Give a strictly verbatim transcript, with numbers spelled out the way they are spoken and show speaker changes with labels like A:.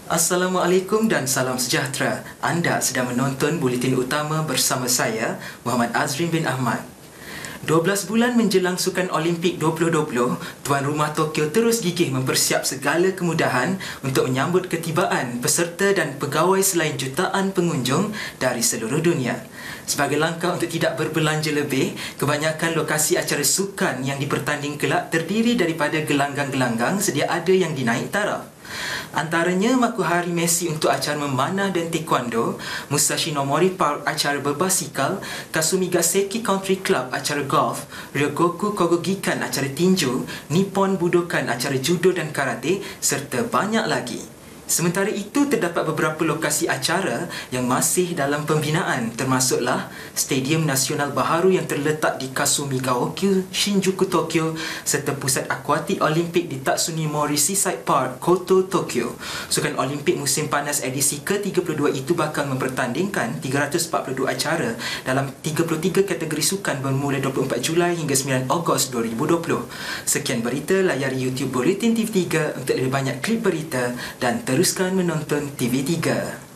A: Assalamualaikum dan salam sejahtera. Anda sedang menonton Buletin Utama bersama saya, Muhammad Azrin bin Ahmad. dua belas bulan menjelang Sukan Olimpik dua ribu dua puluh, tuan rumah Tokyo terus gigih mempersiap segala kemudahan untuk menyambut ketibaan peserta dan pegawai selain jutaan pengunjung dari seluruh dunia. Sebagai langkah untuk tidak berbelanja lebih, kebanyakan lokasi acara sukan yang dipertanding kelak terdiri daripada gelanggang-gelanggang sedia ada yang dinaik taraf. Antaranya Makuhari Messi untuk acara memanah dan taekwondo, Musashi no Mori Park acara berbasikal, Kasumi Gaseki Country Club acara golf, Ryogoku Kogogikan acara tinju, Nippon Budokan acara judo dan karate serta banyak lagi. Sementara itu, terdapat beberapa lokasi acara yang masih dalam pembinaan, termasuklah Stadium Nasional Baharu yang terletak di Kasumigaoku, Shinjuku, Tokyo serta Pusat Akuatik Olimpik di Tatsunimori Seaside Park, Koto, Tokyo. Sukan Olimpik musim panas edisi ke tiga puluh dua itu bakal mempertandingkan tiga ratus empat puluh dua acara dalam tiga puluh tiga kategori sukan bermula dua puluh empat Julai hingga sembilan Ogos dua ribu dua puluh. Sekian berita, layari YouTube Buletin T V tiga untuk lebih banyak klip berita dan terus Teruskan menonton T V tiga.